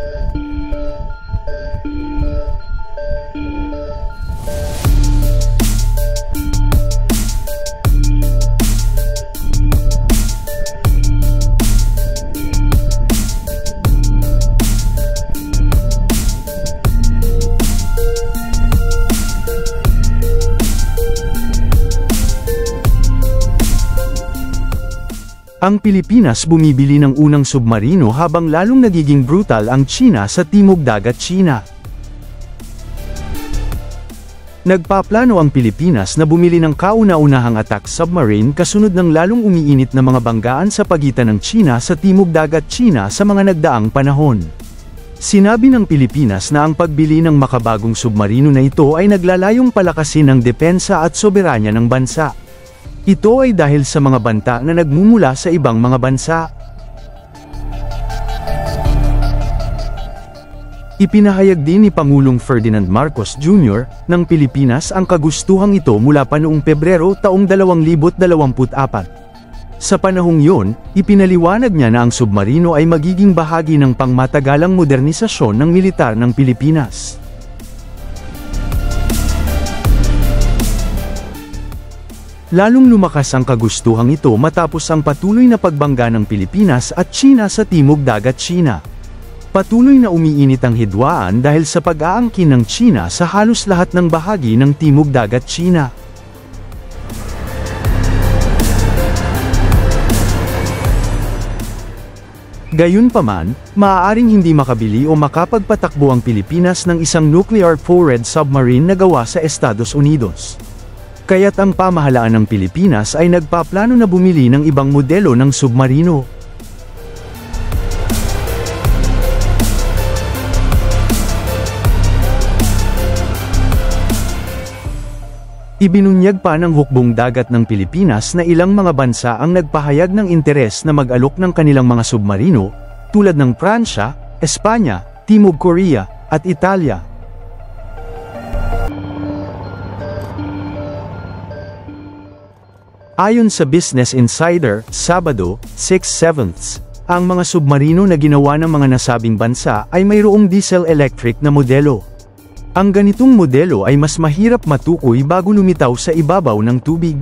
Ang Pilipinas bumibili ng unang submarino habang lalong nagiging brutal ang China sa Timog Dagat China. Nagpaplano ang Pilipinas na bumili ng kauna-unahang attack submarine kasunod ng lalong umiinit na mga banggaan sa pagitan ng China sa Timog Dagat China sa mga nagdaang panahon. Sinabi ng Pilipinas na ang pagbili ng makabagong submarino na ito ay naglalayong palakasin ang depensa at soberanya ng bansa. Ito ay dahil sa mga banta na nagmumula sa ibang mga bansa. Ipinahayag din ni Pangulong Ferdinand Marcos Jr. ng Pilipinas ang kagustuhang ito mula pa noong Pebrero taong 2024. Sa panahong yun, ipinaliwanag niya na ang submarino ay magiging bahagi ng pangmatagalang modernisasyon ng militar ng Pilipinas. Lalong lumakas ang kagustuhang ito matapos ang patuloy na pagbangga ng Pilipinas at China sa Timog Dagat China. Patuloy na umiinit ang hidwaan dahil sa pag-aangkin ng China sa halos lahat ng bahagi ng Timog Dagat China. Gayunpaman, maaaring hindi makabili o makapagpatakbo ang Pilipinas ng isang nuclear-powered submarine na gawa sa Estados Unidos. Kaya't ang pamahalaan ng Pilipinas ay nagpaplano na bumili ng ibang modelo ng submarino. Ibinunyag pa ng hukbong dagat ng Pilipinas na ilang mga bansa ang nagpahayag ng interes na mag-alok ng kanilang mga submarino, tulad ng Pransya, Espanya, Timog Korea, at Italia. Ayon sa Business Insider, Sabado, 6/7, ang mga submarino na ginawa ng mga nasabing bansa ay mayroong diesel-electric na modelo. Ang ganitong modelo ay mas mahirap matukoy bago lumitaw sa ibabaw ng tubig.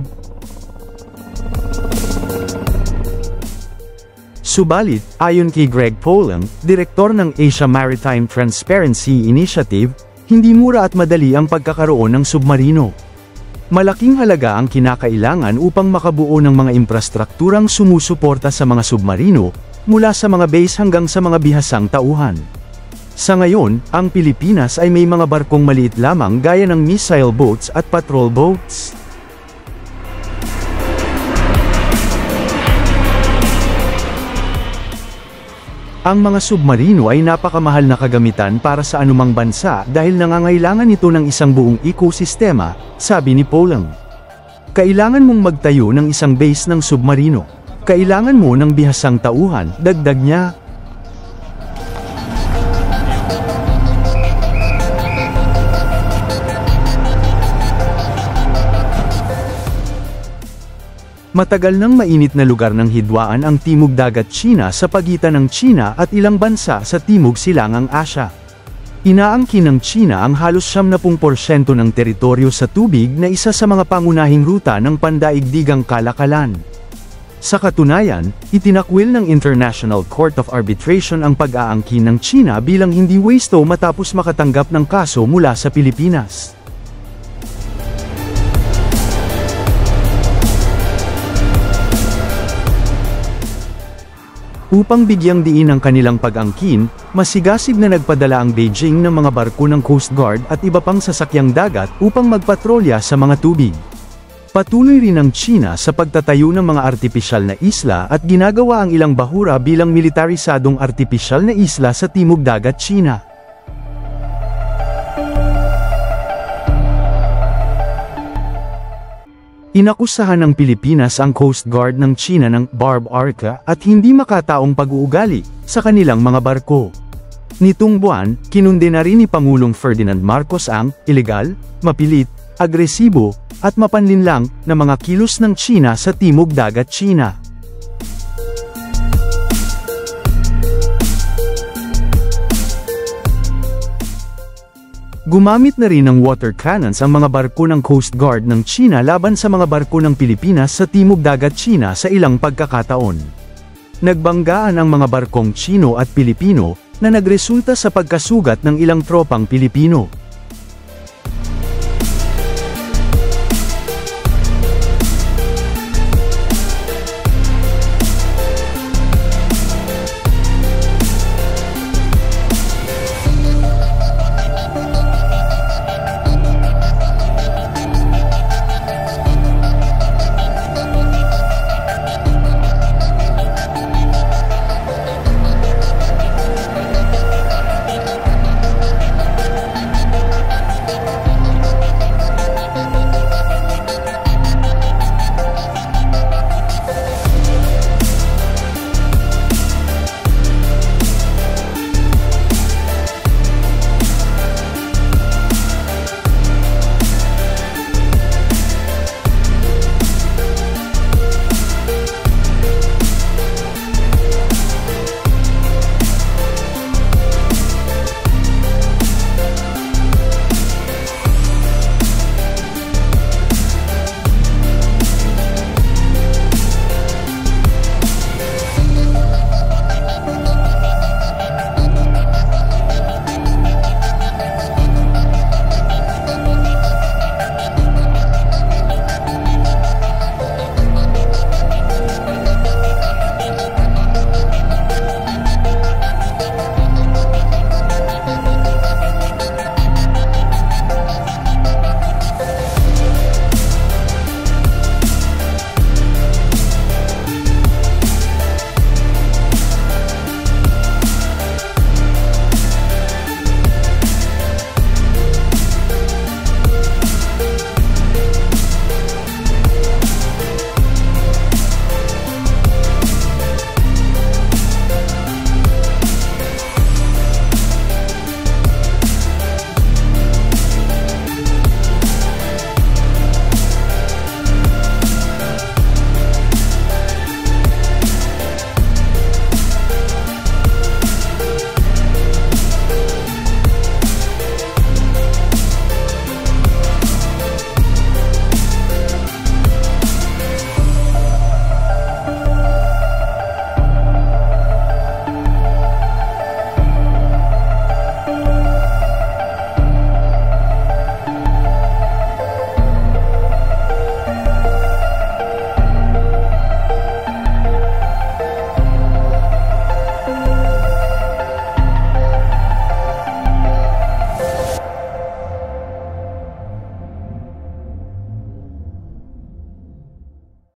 Subalit, ayon kay Greg Polang, direktor ng Asia Maritime Transparency Initiative, hindi mura at madali ang pagkakaroon ng submarino. Malaking halaga ang kinakailangan upang makabuo ng mga infrastrukturang sumusuporta sa mga submarino, mula sa mga base hanggang sa mga bihasang tauhan. Sa ngayon, ang Pilipinas ay may mga barkong maliit lamang gaya ng missile boats at patrol boats. Ang mga submarino ay napakamahal na kagamitan para sa anumang bansa dahil nangangailangan ito ng isang buong ekosistema, sabi ni Polang. Kailangan mong magtayo ng isang base ng submarino. Kailangan mo ng bihasang tauhan, dagdag niya. Matagal nang mainit na lugar ng hidwaan ang Timog Dagat China sa pagitan ng China at ilang bansa sa Timog Silangang Asya. Inaangkin ng China ang halos 70% ng teritoryo sa tubig na isa sa mga pangunahing ruta ng pandaigdigang kalakalan. Sa katunayan, itinakwil ng International Court of Arbitration ang pag-aangkin ng China bilang hindi wasto matapos makatanggap ng kaso mula sa Pilipinas. Upang bigyang diin ang kanilang pag-angkin, masigasig na nagpadala ang Beijing ng mga barko ng Coast Guard at iba pang sasakyang dagat upang magpatrolya sa mga tubig. Patuloy rin ang China sa pagtatayo ng mga artipisyal na isla at ginagawa ang ilang bahura bilang militarisadong artipisyal na isla sa Timog Dagat China. Inakusahan ng Pilipinas ang Coast Guard ng China ng barbed arca at hindi makataong pag-uugali sa kanilang mga barko. Nitong buwan, kinundena rin ni Pangulong Ferdinand Marcos ang ilegal, mapilit, agresibo, at mapanlinlang na mga kilos ng China sa Timog Dagat China. Gumamit na rin ng water cannons ang mga barko ng Coast Guard ng China laban sa mga barko ng Pilipinas sa Timog Dagat China sa ilang pagkakataon. Nagbanggaan ang mga barkong Chino at Pilipino, na nagresulta sa pagkasugat ng ilang tropang Pilipino.